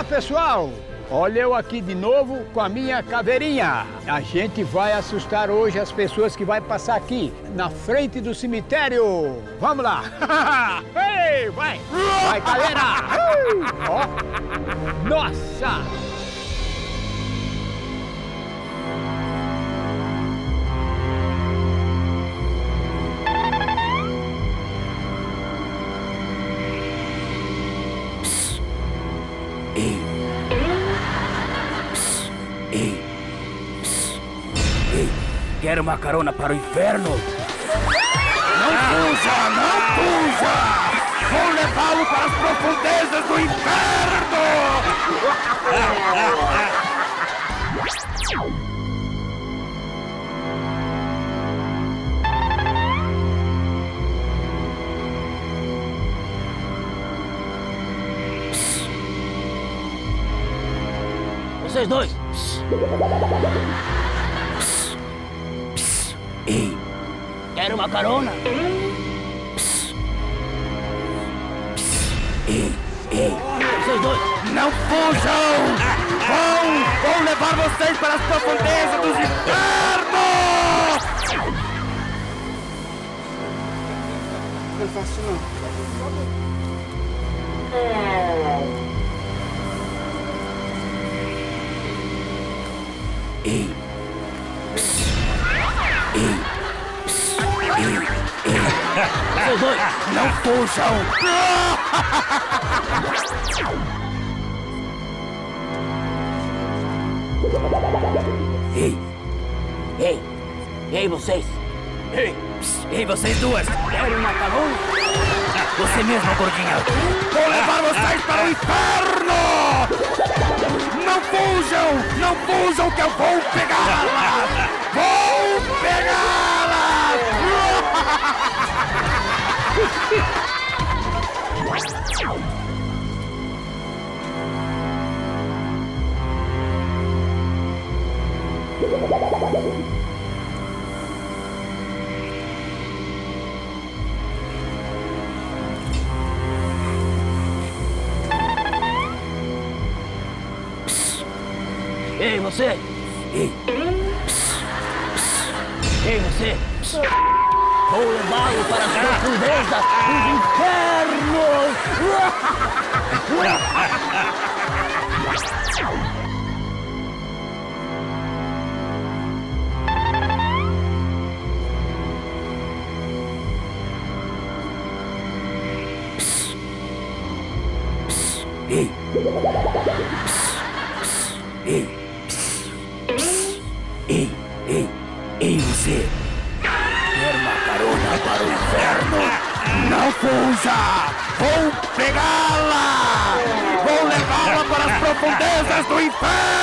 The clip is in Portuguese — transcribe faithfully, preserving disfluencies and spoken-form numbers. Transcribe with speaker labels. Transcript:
Speaker 1: pessoal! Olha eu aqui de novo com a minha caveirinha. A gente vai assustar hoje as pessoas que vai passar aqui, na frente do cemitério. Vamos lá! Ei, vai! Vai, caveira! Ó! Nossa!
Speaker 2: Ei. Psst. Ei. Psst. Ei. Quer uma carona para o inferno? Não fuja! Não fuja! Vou levá-lo para as profundezas do inferno! Vocês dois! Psst. Psst. Psst. Ei! Quer uma carona? Psst. Psst. Ei! Ei! Vocês dois! Não fujam! Vão! Vão levar vocês para as profundezas dos infernos!
Speaker 3: Não faço não.
Speaker 2: Ei! Psst. Ei! Psst. Ei! Ei! Vocês dois! Não fujam! Ei! Ei! Ei, vocês! Ei! Psst. Ei, vocês duas! Querem uma carona? Você mesmo, gordinha! Vou levar vocês para o inferno! Não fujam! Não fujam que eu vou pegá-la! Vou pegá-la! Ei, você! Ei! Psst. Psst. Ei, você! Psst. Vou levá-lo para as profundezas dos infernos! Psst. Psst. Ei! Psst. Psst. Ei! Ei, ei, ei, você! Quer uma carona para o inferno? Não fuja! Vou pegá-la! Vou levá-la para as profundezas do inferno!